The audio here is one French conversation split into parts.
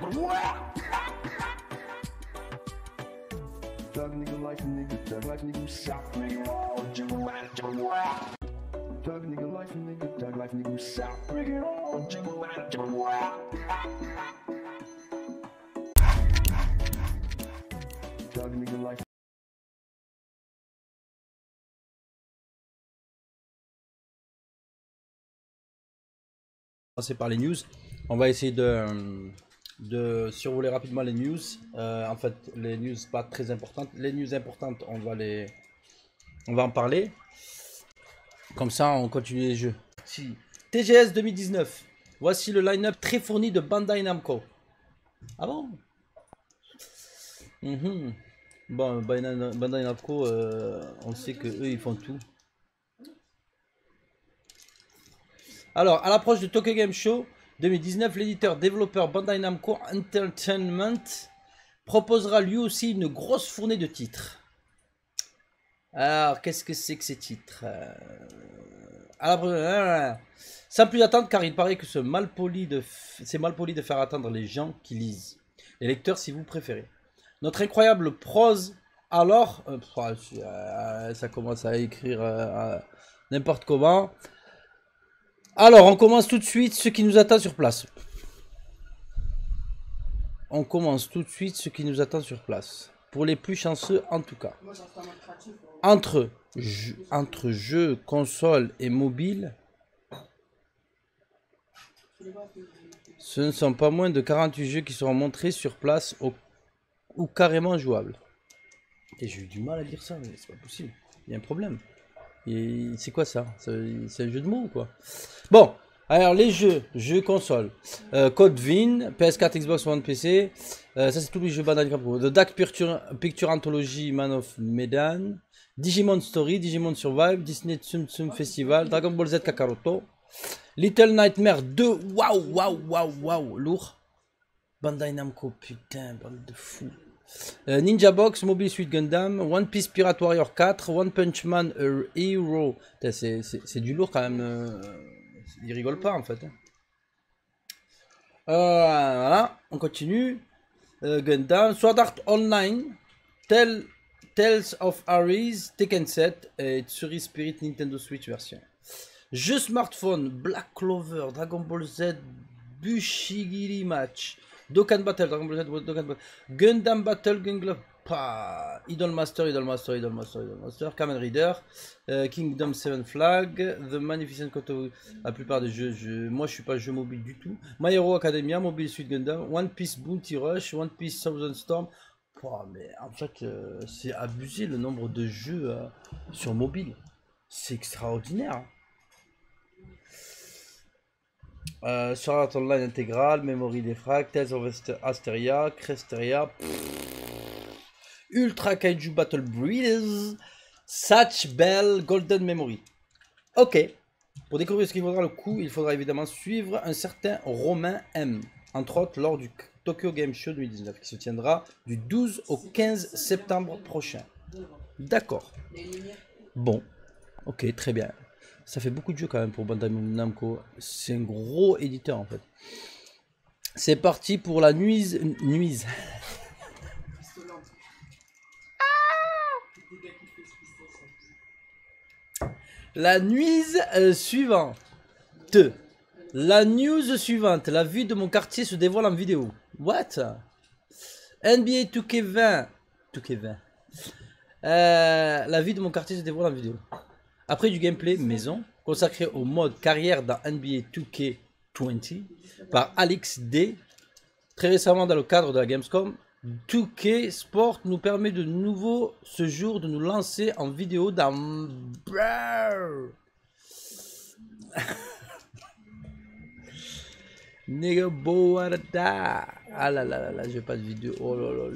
Par les news, on va essayer de survoler rapidement les news. En fait, les news pas très importantes. Les news importantes, on va en parler. Comme ça, on continue les jeux. Si. TGS 2019. Voici le line-up très fourni de Bandai Namco. Ah bon? Bon, Bandai Namco, on sait que eux ils font tout. Alors, à l'approche du Tokyo Game Show 2019, l'éditeur développeur Bandai Namco Entertainment proposera lui aussi une grosse fournée de titres. Alors, qu'est-ce que c'est que ces titres? Sans plus attendre, car il paraît que c'est mal poli de faire attendre les gens qui lisent. Les lecteurs, si vous préférez. Notre incroyable prose, alors... ça commence à écrire n'importe comment. Alors, on commence tout de suite ce qui nous attend sur place. Pour les plus chanceux, en tout cas. Entre jeux, consoles et mobiles, ce ne sont pas moins de 48 jeux qui seront montrés sur place ou carrément jouables. Et j'ai eu du mal à dire ça, mais c'est pas possible. Il y a un problème. C'est quoi ça? C'est un jeu de mots ou quoi? Bon, alors les jeux console. Code Vein, PS4, Xbox One, PC. Ça c'est tous les jeux Bandai Namco. The Dark Picture Anthology, Man of Medan. Digimon Story, Digimon Survive, Disney Tsum Tsum Festival, Dragon Ball Z Kakaroto. Little Nightmare 2, waouh, lourd. Bandai Namco, putain, bande de fous. Ninja Box, Mobile Suit Gundam, One Piece Pirate Warrior 4, One Punch Man Hero. C'est du lourd quand même. Ils rigolent pas en fait. Voilà, on continue. Gundam, Sword Art Online, Tales of Ares, Tekken 7 et Tsuri Spirit Nintendo Switch version. Jeux smartphone, Black Clover, Dragon Ball Z, Bushigiri Match. Dokkan Battle, Dragon Ball Z, Dokkan Battle, Gundam Battle, Gundam, Idolmaster, Kamen Rider, Kingdom 7 Flag, The Magnificent Koto, la plupart des jeux, moi je suis pas jeu mobile du tout. My Hero Academia, Mobile Suit Gundam, One Piece Bounty Rush, One Piece Thousand Storm. Mais en fait, c'est abusé le nombre de jeux sur mobile. C'est extraordinaire. Sword Art Online intégral, Memory Defrag, Tales of Asteria, Cresteria, Ultra Kaiju Battle Breeders, Satch Bell, Golden Memory. Ok, pour découvrir ce qui vaudra le coup, il faudra évidemment suivre un certain Romain M, entre autres lors du Tokyo Game Show 2019, qui se tiendra du 12 au 15 septembre prochain. D'accord. Bon, ok, très bien. Ça fait beaucoup de jeux quand même pour Bandai Namco. C'est un gros éditeur en fait. C'est parti pour la nuise. La nuise suivante. La news suivante. La vie de mon quartier se dévoile en vidéo. What? NBA 2K20. La vie de mon quartier se dévoile en vidéo. Après du gameplay maison, consacré au mode carrière dans NBA 2K20 par Alex D. Très récemment dans le cadre de la Gamescom, 2K Sport nous permet de nouveau ce jour de nous lancer en vidéo dans... Nigga boy ah là là là, j'ai pas de vidéo. Oh là là,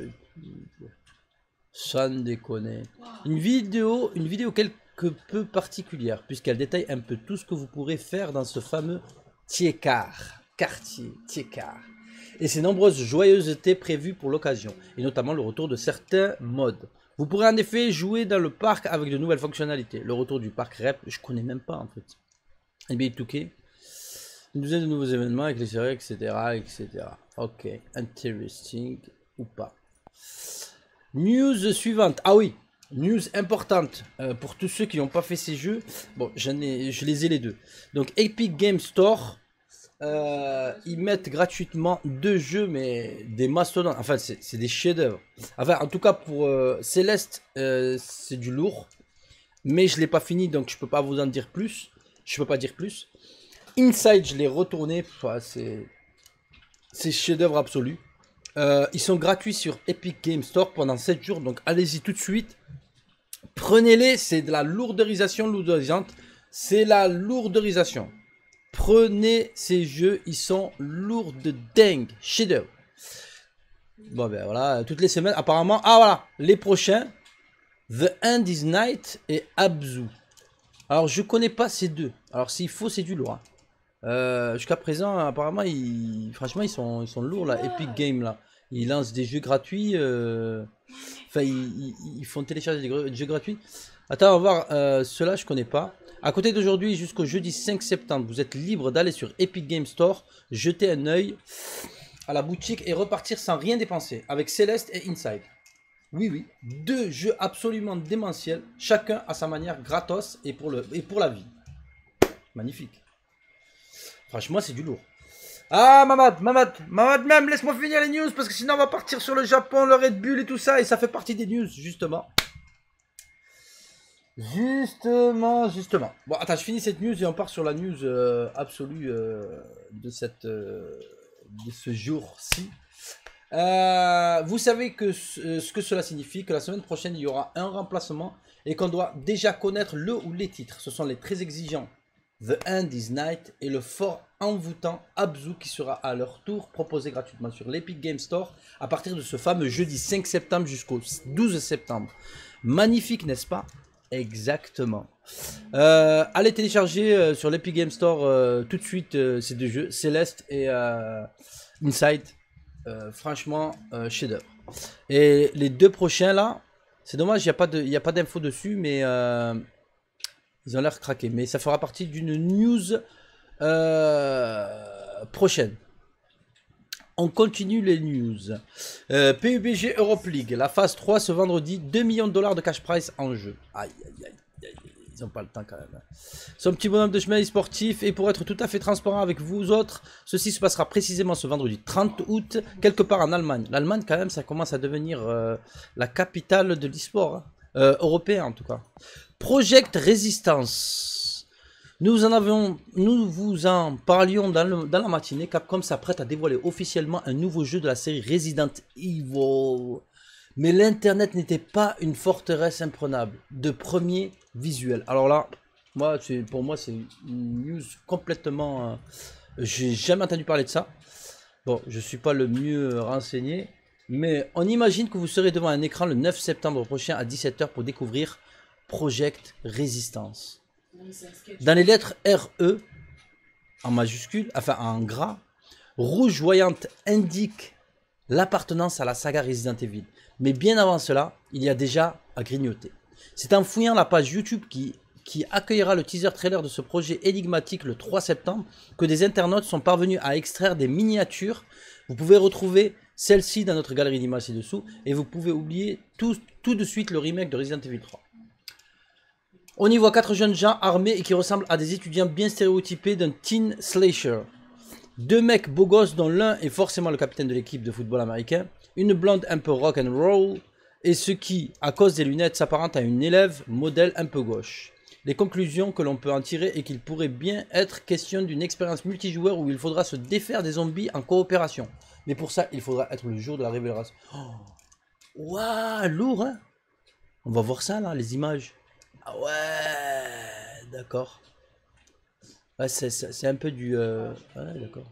sans déconner. Une vidéo quelque peu particulière, puisqu'elle détaille un peu tout ce que vous pourrez faire dans ce fameux quartier Tiekar, et ses nombreuses joyeusetés prévues pour l'occasion, et notamment le retour de certains modes. Vous pourrez en effet jouer dans le parc avec de nouvelles fonctionnalités. Le retour du parc REP, je connais même pas en fait. NBA 2K. Une douzaine de nouveaux événements avec les séries, etc., etc. Ok, interesting ou pas. News suivante. Ah oui, news importante pour tous ceux qui n'ont pas fait ces jeux. Bon, je les ai les deux. Donc Epic Game Store, ils mettent gratuitement 2 jeux, mais des mastodontes. Enfin, c'est des chefs-d'œuvre. Enfin, en tout cas pour Céleste, c'est du lourd. Mais je l'ai pas fini, donc je peux pas vous en dire plus. Je peux pas dire plus. Inside, je l'ai retourné. C'est chef-d'œuvre absolu. Ils sont gratuits sur Epic Game Store pendant 7 jours, donc allez-y tout de suite. Prenez-les, c'est de la lourderisation. C'est la lourderisation. Prenez ces jeux, ils sont lourds de dingue. Chef-d'œuvre. Bon ben voilà, toutes les semaines, apparemment. Ah voilà, les prochains. The End is Night et Abzu. Alors je connais pas ces deux. Alors s'il faut, c'est du lourd. Jusqu'à présent, apparemment, franchement, ils sont lourds là. Epic Games là. Ils lancent des jeux gratuits. Enfin, ils font télécharger des jeux gratuits. Attends, on va voir. Ceux-là, je connais pas. À côté d'aujourd'hui jusqu'au jeudi 5 septembre, vous êtes libre d'aller sur Epic Game Store, jeter un œil à la boutique et repartir sans rien dépenser avec Céleste et Inside. Oui, oui, 2 jeux absolument démentiels, chacun à sa manière, gratos et pour la vie. Magnifique. Franchement, c'est du lourd. Ah, Mamad même, laisse-moi finir les news parce que sinon on va partir sur le Japon, le Red Bull et tout ça et ça fait partie des news, justement. Justement. Bon, attends, je finis cette news et on part sur la news absolue de ce jour-ci. Vous savez que ce que cela signifie, que la semaine prochaine il y aura un remplacement et qu'on doit déjà connaître le ou les titres. Ce sont les très exigeants The End is Night et le fort envoûtant Abzu qui sera à leur tour proposé gratuitement sur l'Epic Game Store à partir de ce fameux jeudi 5 septembre jusqu'au 12 septembre. Magnifique, n'est-ce pas? Exactement. Allez télécharger sur l'Epic Game Store tout de suite ces 2 jeux, Céleste et Inside. Franchement, chef-d'œuvre. Et les 2 prochains là, c'est dommage, il n'y a pas d'infos dessus, mais ils ont l'air craqués. Mais ça fera partie d'une news prochaine. On continue les news. PUBG Europe League, la phase 3 ce vendredi, 2 millions de dollars de cash prize en jeu. Aïe, aïe, aïe. Ils n'ont pas le temps quand même. Son petit bonhomme de chemin sportif. Et pour être tout à fait transparent avec vous autres, ceci se passera précisément ce vendredi 30 août, quelque part en Allemagne. L'Allemagne quand même, ça commence à devenir la capitale de l'e-sport. Hein. Européen en tout cas. Project Resistance. Nous vous en parlions dans la matinée. Capcom s'apprête à dévoiler officiellement un nouveau jeu de la série Resident Evil. Mais l'internet n'était pas une forteresse imprenable de premier visuel. Alors là, pour moi c'est une news complètement... j'ai jamais entendu parler de ça. Bon, je suis pas le mieux renseigné. Mais on imagine que vous serez devant un écran le 9 septembre prochain à 17 h pour découvrir Project Resistance. Dans les lettres RE, en majuscule, enfin en gras, rouge voyante indique l'appartenance à la saga Resident Evil. Mais bien avant cela, il y a déjà à grignoter. C'est en fouillant la page YouTube qui accueillera le teaser trailer de ce projet énigmatique le 3 septembre que des internautes sont parvenus à extraire des miniatures. Vous pouvez retrouver celle-ci dans notre galerie d'images ci-dessous et vous pouvez oublier tout de suite le remake de Resident Evil 3. On y voit 4 jeunes gens armés et qui ressemblent à des étudiants bien stéréotypés d'un teen slasher. 2 mecs beaux gosses dont l'un est forcément le capitaine de l'équipe de football américain, une blonde un peu rock and roll et ce qui, à cause des lunettes, s'apparente à une élève modèle un peu gauche. Les conclusions que l'on peut en tirer est qu'il pourrait bien être question d'une expérience multijoueur où il faudra se défaire des zombies en coopération. Mais pour ça, il faudra être le jour de la révélation. Waouh, lourd hein. On va voir ça là, les images. Ah ouais, d'accord. Ouais, c'est un peu du... Ouais, d'accord.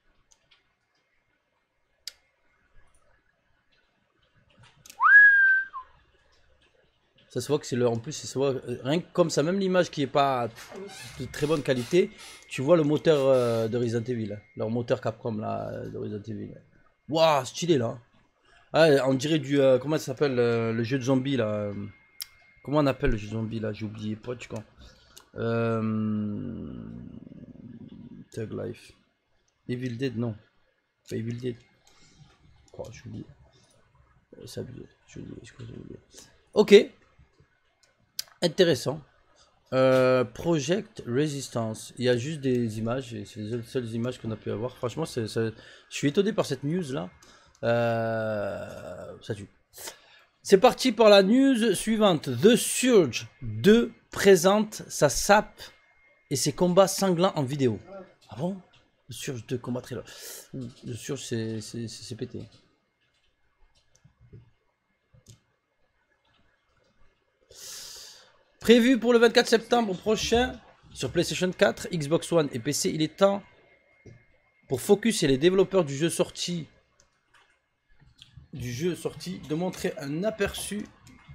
Ça se voit que c'est leur... En plus, ça se voit... Rien que comme ça, même l'image qui est pas de très bonne qualité, tu vois le moteur de Resident Evil. Leur moteur Capcom là, de Resident Evil. Waouh, stylé là. Ah, on dirait du... comment ça s'appelle le jeu de zombies là Comment on appelle le jeu de zombies là? J'ai oublié. Pourquoi tu con Thug Life. Evil Dead, non. Pas Evil Dead. Oh, je vous dis. C'est abusé. Je vous dis. Ok. Intéressant. Project Resistance. Il y a juste des images. Et c'est les seules images qu'on a pu avoir. Franchement, je suis étonné par cette news là. Ça tue. C'est parti pour la news suivante. The Surge 2 présente sa sape et ses combats sanglants en vidéo. Ah bon? The Surge 2 combat trailer. The Surge c'est pété. Prévu pour le 24 septembre prochain sur PlayStation 4, Xbox One et PC, il est temps pour Focus et les développeurs du jeu sorti de montrer un aperçu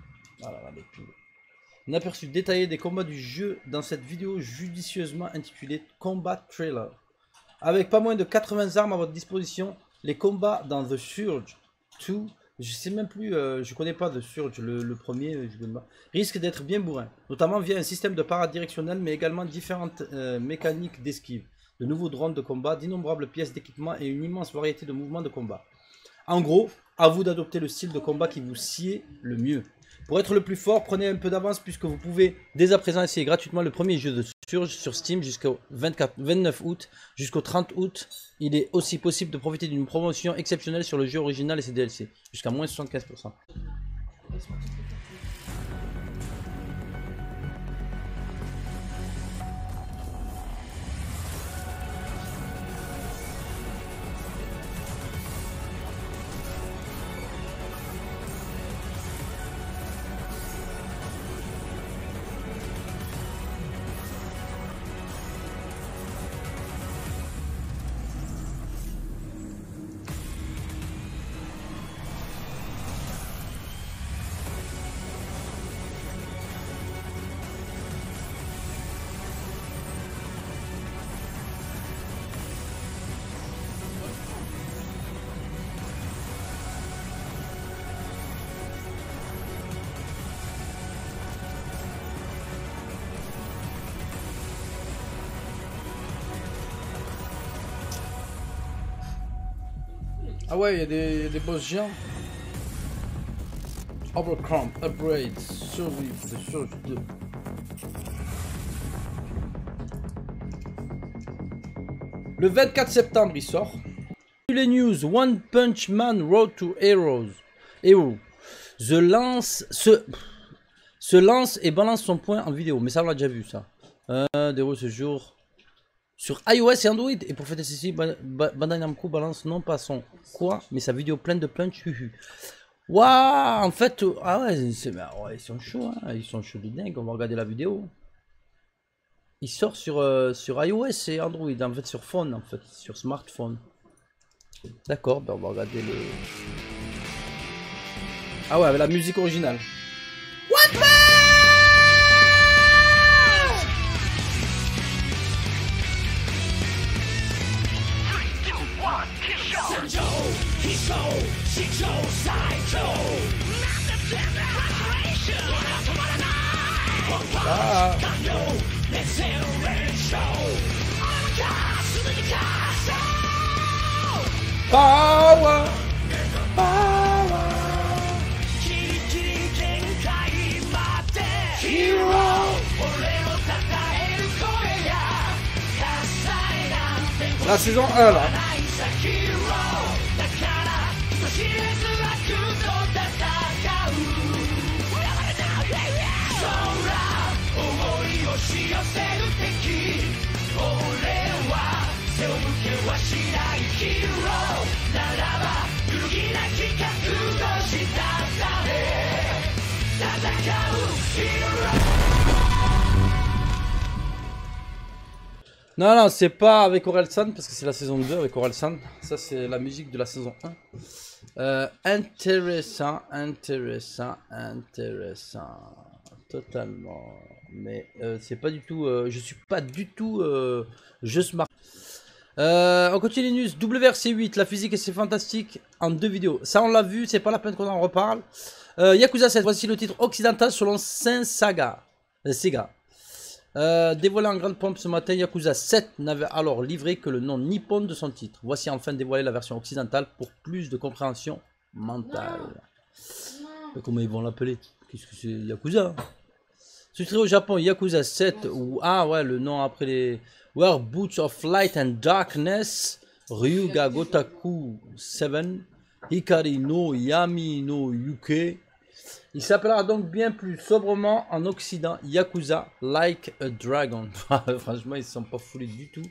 détaillé des combats du jeu dans cette vidéo judicieusement intitulée Combat Trailer. Avec pas moins de 80 armes à votre disposition, les combats dans The Surge 2, je sais même plus, je connais pas The Surge, le premier, risque d'être bien bourrin, notamment via un système de parade directionnelle, mais également différentes mécaniques d'esquive, de nouveaux drones de combat, d'innombrables pièces d'équipement et une immense variété de mouvements de combat. En gros, à vous d'adopter le style de combat qui vous sied le mieux. Pour être le plus fort, prenez un peu d'avance puisque vous pouvez dès à présent essayer gratuitement le premier jeu de Surge sur Steam jusqu'au 29 août. Jusqu'au 30 août, il est aussi possible de profiter d'une promotion exceptionnelle sur le jeu original et ses DLC, jusqu'à moins 75%. Ah ouais, il y a des boss géants. Overcome, Upgrade, Survive, The Surge 2. Le 24 septembre, il sort. Les news, One Punch Man Road to Heroes. Hero. Se lance et balance son point en vidéo. Mais ça, on l'a déjà vu, ça. Déroule ce jour sur iOS et Android. Et pour fêter ceci, Bandai Namco balance non pas son quoi, mais sa vidéo pleine de punch. Waouh, en fait, ah ouais, ouais, ils sont chauds, hein, ils sont chauds de dingue. On va regarder la vidéo. Il sort sur iOS et Android, en fait, sur phone, en fait, sur smartphone. D'accord, ben on va regarder le. Ah ouais, avec la musique originale. What the... Ah. Power. Power. La saison 1 là. Non, non, c'est pas avec Orelsan parce que c'est la saison 2 avec Orelsan. Ça, c'est la musique de la saison 1. Intéressant, intéressant, intéressant. Totalement. Mais c'est pas du tout. Je suis pas du tout. Je smart. On continue les news. WRC8, la physique et c'est fantastique en 2 vidéos. Ça, on l'a vu, c'est pas la peine qu'on en reparle. Yakuza 7, voici le titre occidental selon Saint Sega. Sega. Dévoilé en grande pompe ce matin, Yakuza 7 n'avait alors livré que le nom nippon de son titre. Voici enfin dévoilé la version occidentale pour plus de compréhension mentale. Mais comment ils vont l'appeler? Qu'est-ce que c'est? Yakuza? Sous-titré au Japon, Yakuza 7 ou ah ouais, le nom après les Were Boots of Light and Darkness, Ryuga Gotaku 7, Hikari no Yami no Yuke. Il s'appellera donc bien plus sobrement en Occident Yakuza Like a Dragon. Franchement, ils ne sont pas foulés du tout.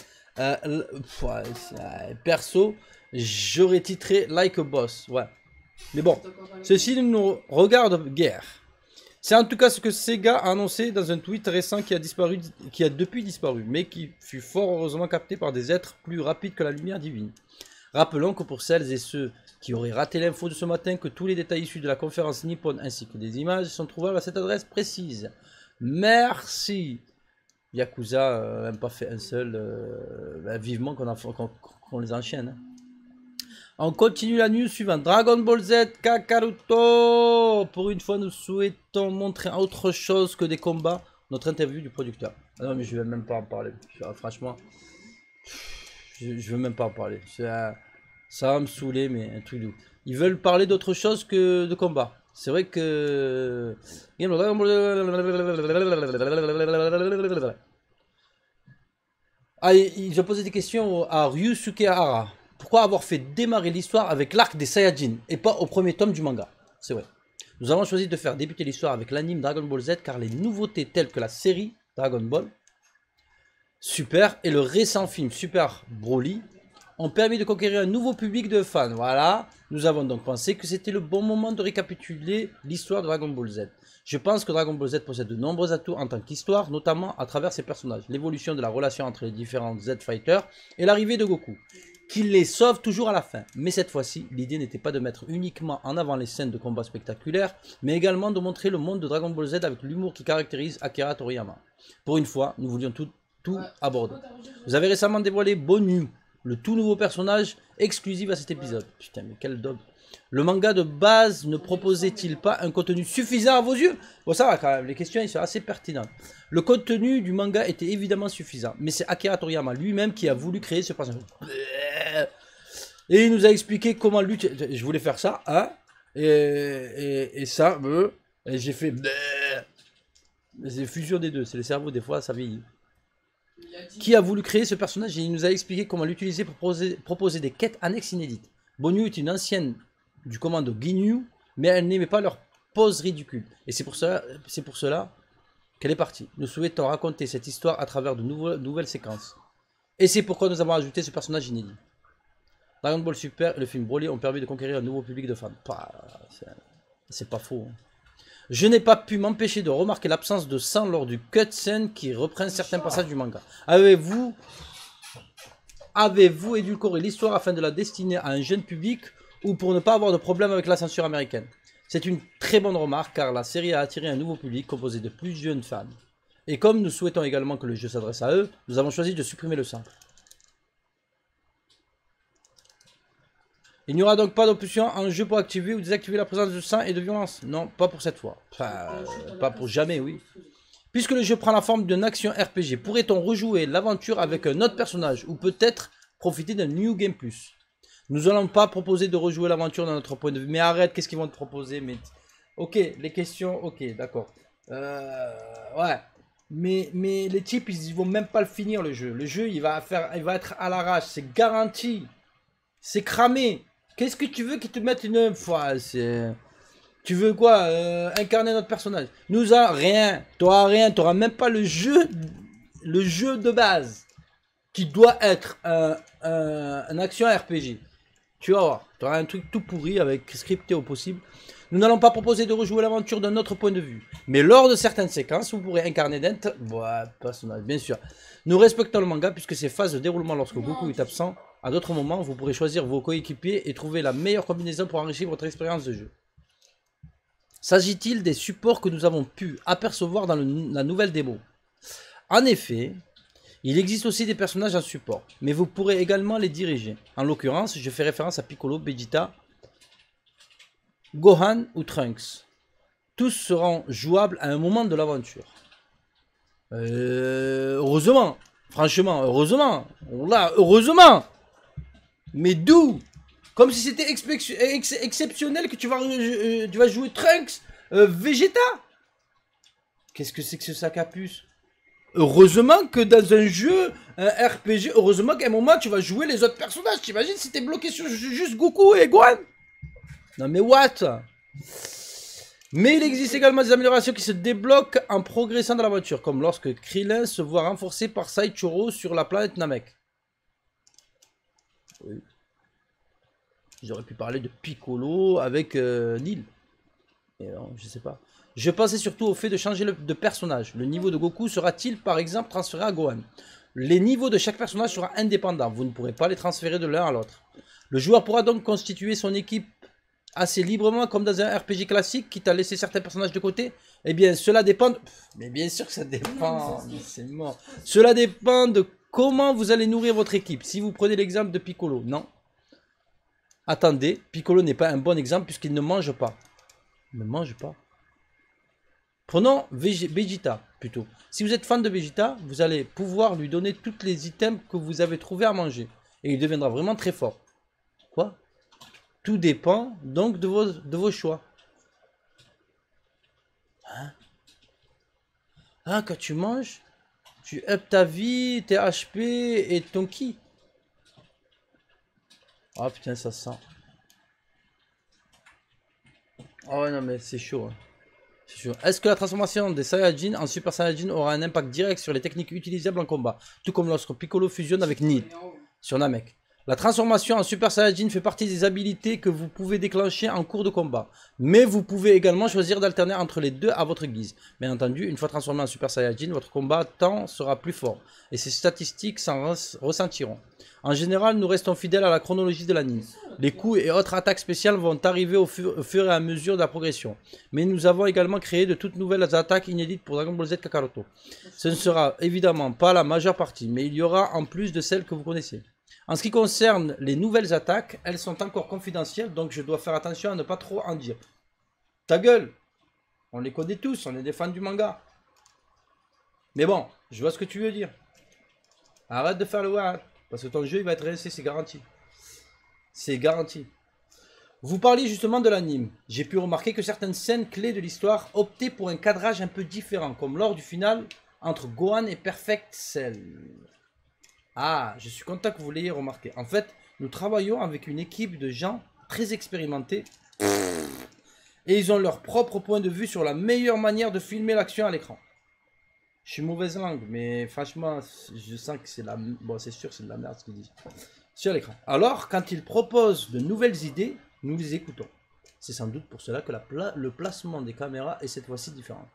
Perso, j'aurais titré Like a Boss. Ouais. Mais bon, ceci ne nous regarde guère. C'est en tout cas ce que Sega a annoncé dans un tweet récent qui a depuis disparu, mais qui fut fort heureusement capté par des êtres plus rapides que la lumière divine. Rappelons que pour celles et ceux qui auraient raté l'info de ce matin, que tous les détails issus de la conférence Nippon ainsi que des images sont trouvables à cette adresse précise. Merci. Yakuza n'a même pas fait un seul. Vivement qu'on les enchaîne. Hein. On continue la news suivante. Dragon Ball Z Kakaroto. Pour une fois, nous souhaitons montrer autre chose que des combats. Notre interview du producteur. Ah non, mais je vais même pas en parler. Franchement, je veux même pas en parler. Ça va me saouler, mais un truc de ouf. Ils veulent parler d'autre chose que de combat. C'est vrai que... Ah, ils ont posé des questions à Ryusuke Hara. Pourquoi avoir fait démarrer l'histoire avec l'arc des Saiyajin et pas au premier tome du manga? C'est vrai. Nous avons choisi de faire débuter l'histoire avec l'anime Dragon Ball Z car les nouveautés telles que la série Dragon Ball Super et le récent film Super Broly ont permis de conquérir un nouveau public de fans. Voilà, nous avons donc pensé que c'était le bon moment de récapituler l'histoire de Dragon Ball Z. Je pense que Dragon Ball Z possède de nombreux atouts en tant qu'histoire, notamment à travers ses personnages, l'évolution de la relation entre les différents Z-Fighters et l'arrivée de Goku, qui les sauve toujours à la fin. Mais cette fois-ci, l'idée n'était pas de mettre uniquement en avant les scènes de combat spectaculaires, mais également de montrer le monde de Dragon Ball Z avec l'humour qui caractérise Akira Toriyama. Pour une fois, nous voulions tout aborder. Vous avez récemment dévoilé Bonu, le tout nouveau personnage exclusif à cet épisode. Putain, mais quel dog. Le manga de base ne proposait-il pas un contenu suffisant à vos yeux? Bon, ça va quand même, les questions ils sont assez pertinentes. Le contenu du manga était évidemment suffisant, mais c'est Akira Toriyama lui-même qui a voulu créer ce personnage. Et il nous a expliqué comment l'utiliser. Je voulais faire ça, hein, et ça, et j'ai fait... C'est fusion des deux, c'est le cerveau, des fois, ça vieillit. Qui a voulu créer ce personnage et il nous a expliqué comment l'utiliser pour proposer des quêtes annexes inédites. Bonu est une ancienne du commando Ginyu, mais elle n'aimait pas leur pose ridicule. Et c'est pour cela qu'elle est partie. Nous souhaitons raconter cette histoire à travers de nouvelles séquences. Et c'est pourquoi nous avons ajouté ce personnage inédit. Dragon Ball Super et le film Broly ont permis de conquérir un nouveau public de fans. C'est pas faux. Hein. Je n'ai pas pu m'empêcher de remarquer l'absence de sang lors du cutscene qui reprend certains passages du manga. Avez-vous édulcoré l'histoire afin de la destiner à un jeune public ou pour ne pas avoir de problème avec la censure américaine? C'est une très bonne remarque car la série a attiré un nouveau public composé de plus jeunes fans. Et comme nous souhaitons également que le jeu s'adresse à eux, nous avons choisi de supprimer le sang. Il n'y aura donc pas d'option en jeu pour activer ou désactiver la présence de sang et de violence. Non, pas pour cette fois. Enfin, pas pour jamais, oui. Puisque le jeu prend la forme d'une action RPG, pourrait-on rejouer l'aventure avec un autre personnage ou peut-être profiter d'un New Game Plus? Nous allons pas proposer de rejouer l'aventure dans notre point de vue. Mais arrête, qu'est-ce qu'ils vont te proposer? Mais... Ok, les questions, ok, d'accord. Ouais. Mais les types, ils vont même pas le finir le jeu. Le jeu, il va être à l'arrache, c'est garanti. C'est cramé. Qu'est-ce que tu veux qu'ils te mettent une fois? Tu veux quoi? Incarner notre personnage? Nous a rien. T'auras rien. T'auras même pas le jeu de base qui doit être un action RPG. Tu vas voir. T'auras un truc tout pourri avec scripté au possible. Nous n'allons pas proposer de rejouer l'aventure d'un autre point de vue. Mais lors de certaines séquences, vous pourrez incarner personnage, bien sûr. Nous respectons le manga puisque ces phases de déroulement lorsque Goku est absent. À d'autres moments, vous pourrez choisir vos coéquipiers et trouver la meilleure combinaison pour enrichir votre expérience de jeu. S'agit-il des supports que nous avons pu apercevoir dans la nouvelle démo? En effet, il existe aussi des personnages en support, mais vous pourrez également les diriger. En l'occurrence, je fais référence à Piccolo, Vegeta, Gohan ou Trunks. Tous seront jouables à un moment de l'aventure. Heureusement. Franchement, heureusement. Là, heureusement. Mais d'où? Comme si c'était exceptionnel que tu vas jouer Trunks Vegeta. Qu'est-ce que c'est que ce sac à puce? Heureusement que dans un jeu, un RPG, heureusement qu'à un moment tu vas jouer les autres personnages. T'imagines si t'es bloqué sur juste Goku et Gohan? Non mais what? Mais il existe également des améliorations qui se débloquent en progressant dans la voiture, comme lorsque Krillin se voit renforcé par Saichoro sur la planète Namek. Oui. J'aurais pu parler de Piccolo avec Nil. Et non, je sais pas. Je pensais surtout au fait de changer de personnage. Le niveau de Goku sera-t-il par exemple transféré à Gohan? Les niveaux de chaque personnage seront indépendants. Vous ne pourrez pas les transférer de l'un à l'autre. Le joueur pourra donc constituer son équipe assez librement comme dans un RPG classique, quitte à laisser certains personnages de côté. Eh bien, cela dépend... Mais bien sûr que ça dépend. C'est mort. Cela dépend de comment vous allez nourrir votre équipe. Si vous prenez l'exemple de Piccolo, non. Attendez, Piccolo n'est pas un bon exemple puisqu'il ne mange pas. Il ne mange pas. Prenons Vegeta, plutôt. Si vous êtes fan de Vegeta, vous allez pouvoir lui donner tous les items que vous avez trouvés à manger. Et il deviendra vraiment très fort. Quoi? Tout dépend donc de vos choix. Hein? Ah, quand tu manges, tu up ta vie, tes HP et ton ki. Ah putain, ça sent. Oh ouais, non mais c'est chaud. Hein. Est-ce que la transformation des Saiyajin en Super Saiyajin aura un impact direct sur les techniques utilisables en combat, tout comme lorsque Piccolo fusionne avec Nil sur Namek? La transformation en Super Saiyajin fait partie des habilités que vous pouvez déclencher en cours de combat, mais vous pouvez également choisir d'alterner entre les deux à votre guise. Bien entendu, une fois transformé en Super Saiyajin, votre combattant sera plus fort, et ses statistiques s'en ressentiront. En général, nous restons fidèles à la chronologie de l'anime. Les coups et autres attaques spéciales vont arriver au fur et à mesure de la progression. Mais nous avons également créé de toutes nouvelles attaques inédites pour Dragon Ball Z Kakaroto. Ce ne sera évidemment pas la majeure partie, mais il y aura en plus de celles que vous connaissez. En ce qui concerne les nouvelles attaques, elles sont encore confidentielles, donc je dois faire attention à ne pas trop en dire. Ta gueule! On les connaît tous, on est des fans du manga. Mais bon, je vois ce que tu veux dire. Arrête de faire le war. Parce que ton jeu il va être resté, c'est garanti. C'est garanti. Vous parliez justement de l'anime. J'ai pu remarquer que certaines scènes clés de l'histoire optaient pour un cadrage un peu différent, comme lors du final entre Gohan et Perfect Cell. Ah, je suis content que vous l'ayez remarqué. En fait, nous travaillons avec une équipe de gens très expérimentés. Et ils ont leur propre point de vue sur la meilleure manière de filmer l'action à l'écran. Je suis mauvaise langue, mais franchement, je sens que c'est la... Bon, c'est sûr que c'est de la merde ce qu'ils disent. Sur l'écran. Alors, quand ils proposent de nouvelles idées, nous les écoutons. C'est sans doute pour cela que le placement des caméras est cette fois-ci différent.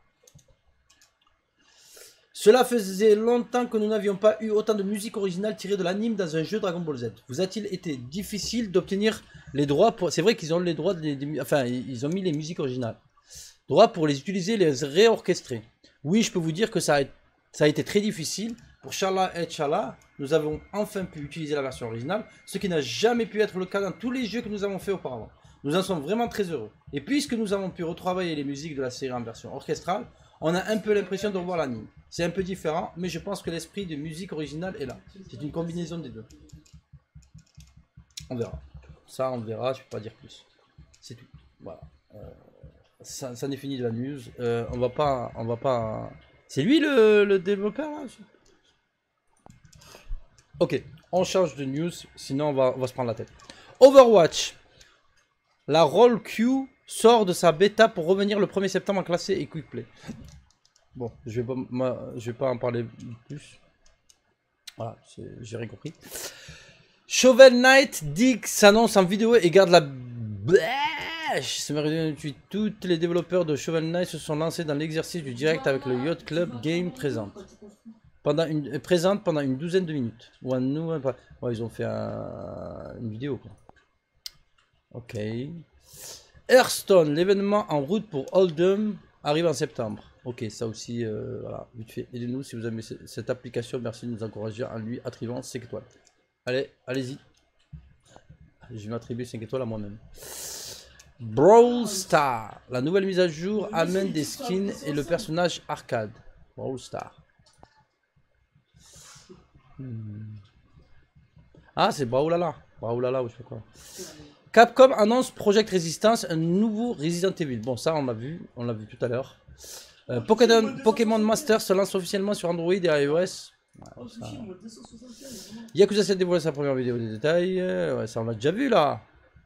Cela faisait longtemps que nous n'avions pas eu autant de musique originale tirée de l'anime dans un jeu Dragon Ball Z. Vous a-t-il été difficile d'obtenir les droits pour... C'est vrai qu'ils ont les droits enfin, ils ont mis les musiques originales. Droits pour les utiliser et les réorchestrer. Oui, je peux vous dire que ça a été très difficile. Pour Shala et Shala, nous avons enfin pu utiliser la version originale, ce qui n'a jamais pu être le cas dans tous les jeux que nous avons fait auparavant. Nous en sommes vraiment très heureux. Et puisque nous avons pu retravailler les musiques de la série en version orchestrale, on a un peu l'impression de revoir l'anime. C'est un peu différent, mais je pense que l'esprit de musique originale est là. C'est une combinaison des deux. On verra. Ça, on verra, je ne peux pas dire plus. C'est tout. Voilà. Ça n'est fini de la news. On va pas... C'est lui le développeur là? Ok, on change de news, sinon on va se prendre la tête. Overwatch. La Roll Q sort de sa bêta pour revenir le 1er septembre en classé et quick play. Bon, je vais pas en parler plus. Voilà, j'ai rien compris. Shovel Knight Dig s'annonce en vidéo et garde la... Tous les développeurs de Shovel Knight se sont lancés dans l'exercice du direct avec le Yacht Club Game présente pendant une douzaine de minutes. Ouais, ils ont fait une vidéo quoi. Ok. Hearthstone, l'événement en route pour Hold'em arrive en septembre. Ok, ça aussi, voilà, vite fait. Aidez-nous si vous aimez cette application. Merci de nous encourager en lui attribuant 5 étoiles. Allez, allez-y. Je vais m'attribuer 5 étoiles à moi-même. Brawl Stars. La nouvelle mise à jour amène des skins et le personnage arcade. Brawl Stars. Ah, c'est Brawlhalla. Brawlhalla ou je sais pas quoi. Capcom annonce Project Resistance, un nouveau Resident Evil. Bon, ça, on l'a vu tout à l'heure. Pokémon Master se lance officiellement sur Android et iOS. Ouais, ça... Yakuza 7 dévoile sa première vidéo des détails. Ouais, ça, on l'a déjà vu là.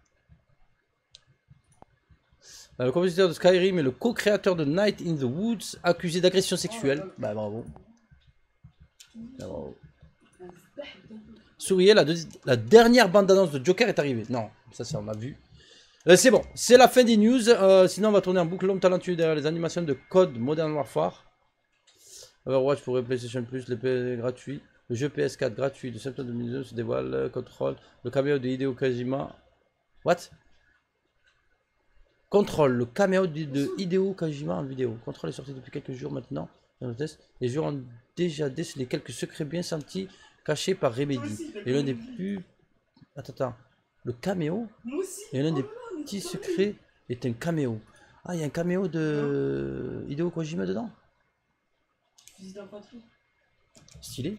Le compositeur de Skyrim et le co-créateur de Night in the Woods accusé d'agression sexuelle. Bah bravo. Bah, bravo. Souriez, la dernière bande-annonce de Joker est arrivée. Non, ça on l'a vu. C'est bon, c'est la fin des news. Sinon on va tourner en boucle. L'homme talentueux derrière les animations de Code Modern Warfare. Overwatch pour PlayStation Plus, les PS gratuits. Le jeu PS4 gratuit de septembre 2002 se dévoile. Control, le caméo de Hideo Kojima. What? Contrôle, le caméo de Hideo Kojima en vidéo. Contrôle est sorti depuis quelques jours maintenant. Dans le test, les joueurs ont déjà décelé quelques secrets bien sentis cachés par Remedy. Et l'un des plus... Attends. Le caméo? Et l'un des petits secrets est un caméo. Ah, il y a un caméo de Hideo Kojima dedans? Stylé.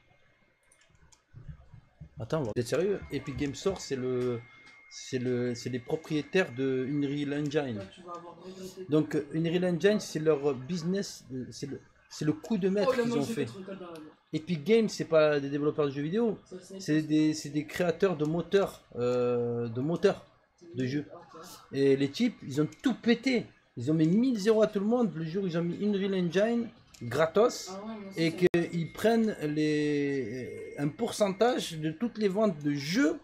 Attends, vous êtes sérieux? Epic Games Store, c'est les propriétaires de Unreal Engine. Donc Unreal Engine, c'est leur business, c'est le coup de maître qu'ils ont fait. Epic Games, c'est pas des développeurs de jeux vidéo, c'est des créateurs de moteurs, de jeux. Et les types, ils ont tout pété. Ils ont mis 1000 € à tout le monde le jour où ils ont mis Unreal Engine gratos et qu'ils prennent un pourcentage de toutes les ventes de jeux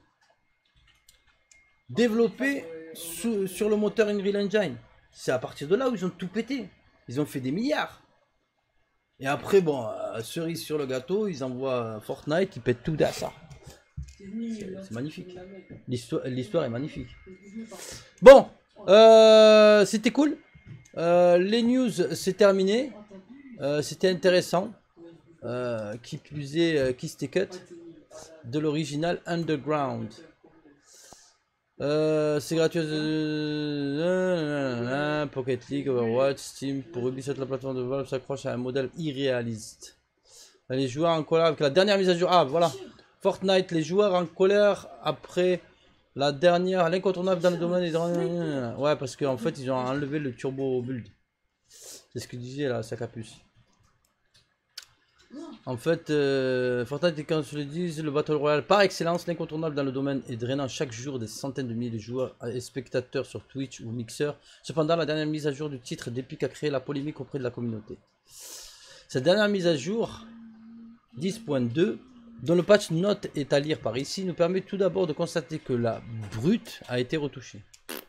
développés sur le moteur Unreal Engine. C'est à partir de là où ils ont tout pété. Ils ont fait des milliards. Et après, bon, cerise sur le gâteau, ils envoient Fortnite, ils pètent tout ça. C'est magnifique. L'histoire est magnifique. Bon, c'était cool. Les news, c'est terminé. C'était intéressant. Qui plus est, Kiss the Cut de l'original Underground. C'est gratuit. Pocket League, Overwatch, Steam. Pour Ubisoft, la plateforme de Valve s'accroche à un modèle irréaliste. Les joueurs en colère avec la dernière mise à jour. Ah, voilà. Fortnite, les joueurs en colère après la dernière, l'incontournable dans le domaine des... Ouais, parce qu'en fait, ils ont enlevé le turbo build. C'est ce que disait là, Sacapus. En fait, Fortnite est, comme je le dis, le Battle Royale par excellence, l'incontournable dans le domaine et drainant chaque jour des centaines de milliers de joueurs et spectateurs sur Twitch ou Mixer. Cependant, la dernière mise à jour du titre d'Epic a créé la polémique auprès de la communauté. Cette dernière mise à jour, 10.2, dont le patch note est à lire par ici, nous permet tout d'abord de constater que la brute a été retouchée.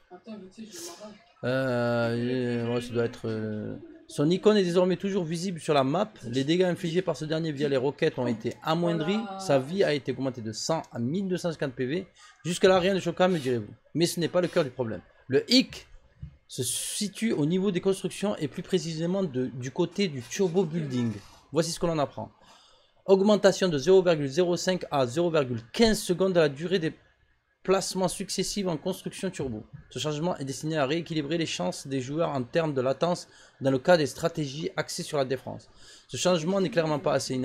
Ouais, ça doit être... Son icône est désormais toujours visible sur la map. Les dégâts infligés par ce dernier via les roquettes ont été amoindris. Sa vie a été augmentée de 100 à 1250 PV. Jusque là, rien de choquant, me direz-vous. Mais ce n'est pas le cœur du problème. Le hic se situe au niveau des constructions et plus précisément du côté du turbo building. Voici ce que l'on apprend. Augmentation de 0,05 à 0,15 secondes de la durée des placements successifs en construction turbo. Ce changement est destiné à rééquilibrer les chances des joueurs en termes de latence dans le cas des stratégies axées sur la défense. Ce changement n'est clairement pas passé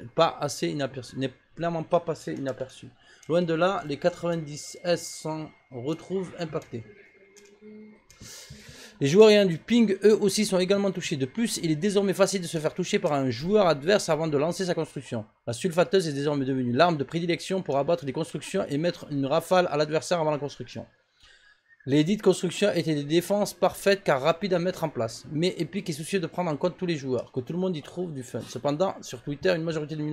inaperçu. Loin de là, les 90 S s'en retrouvent impactés. Les joueurs ayant du ping, eux aussi, sont également touchés. De plus, il est désormais facile de se faire toucher par un joueur adverse avant de lancer sa construction. La sulfateuse est désormais devenue l'arme de prédilection pour abattre des constructions et mettre une rafale à l'adversaire avant la construction. Les dites constructions étaient des défenses parfaites car rapides à mettre en place. Mais Epic est soucieux de prendre en compte tous les joueurs, que tout le monde y trouve du fun. Cependant, sur Twitter, une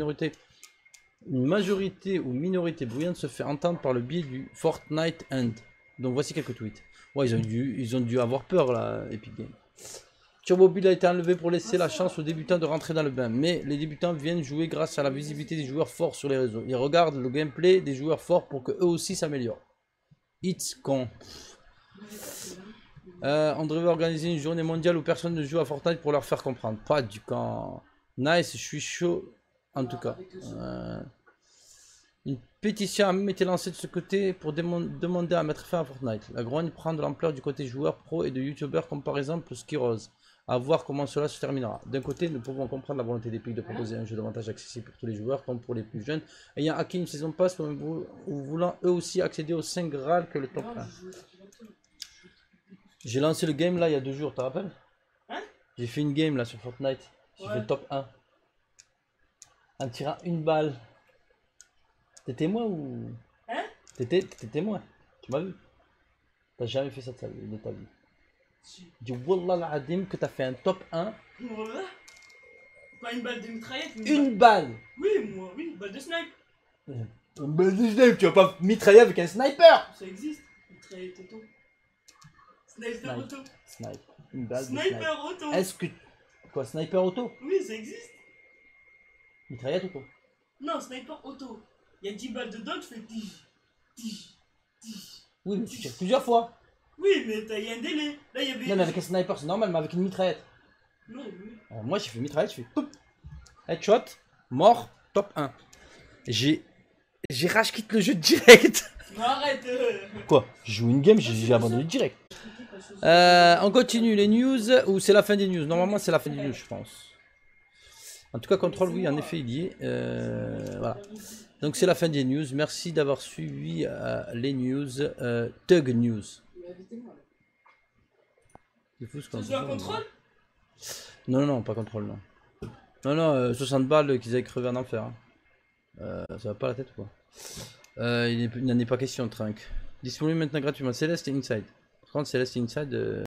majorité ou minorité bruyante se fait entendre par le biais du Fortnite End. Donc voici quelques tweets. Ouais, ils ont dû avoir peur là, Epic Games. Turbo Build a été enlevé pour laisser la chance aux débutants de rentrer dans le bain. Mais les débutants viennent jouer grâce à la visibilité des joueurs forts sur les réseaux. Ils regardent le gameplay des joueurs forts pour que eux aussi s'améliorent. It's con. On devrait organiser une journée mondiale où personne ne joue à Fortnite pour leur faire comprendre. Pas du camp. Nice, je suis chaud en tout cas. Une pétition a même été lancée de ce côté pour demander à mettre fin à Fortnite. La grogne prend de l'ampleur du côté joueur pro et de youtubeurs comme par exemple Skirose. À voir comment cela se terminera. D'un côté, nous pouvons comprendre la volonté d'Epic de proposer un jeu davantage accessible pour tous les joueurs, comme pour les plus jeunes, ayant acquis une saison pass ou voulant eux aussi accéder au 5 Graal que le top 1. J'ai lancé le game là il y a 2 jours, tu te rappelles? Hein? J'ai fait une game là sur Fortnite. J'ai fait le top 1. En tirant une balle. T'étais moi ou... Hein? T'étais témoin. Tu m'as vu? T'as jamais fait ça de ta vie. Dis Wallah l'Adim que t'as fait un top 1. Voilà. Pas une balle de mitraillette. Une balle. Oui, moi, oui, une balle de snipe. Une balle de snipe, tu vas pas mitrailler avec un sniper. Ça existe. Mitraillette auto. Sniper auto. Snipe. Une balle Sniper de snipe. auto. Est-ce que... Quoi, sniper auto? Oui, ça existe. Mitraillette auto? Non, sniper auto. Il y a 10 balles dedans, tu fais tige. Oui, mais tu tires plusieurs fois. Oui, mais il y a un délai. Là, il y avait... Non, mais avec un sniper, c'est normal, mais avec une mitraillette. Non, oui. Alors, moi, j'ai fait mitraillette, je fais... Poup. Headshot, mort, top 1. J'ai rage quitte le jeu direct. Non, arrête. Quoi? J'ai joué une game, j'ai abandonné direct. On continue les news, ou c'est la fin des news? Normalement, c'est la fin des news, je pense. En tout cas, contrôle, oui, en effet, il y est. Voilà. Donc, c'est la fin des news. Merci d'avoir suivi les news. Tug News. C'est fou ce qu'on Tu joues à contrôle? Non, non, pas contrôle, non. Non, non, 60 balles qu'ils avaient crevé en enfer. Hein. Ça va pas la tête, quoi. Il n'en est pas question, Trunk. Disponible maintenant gratuitement. Céleste et Inside. Par contre, Céleste et Inside...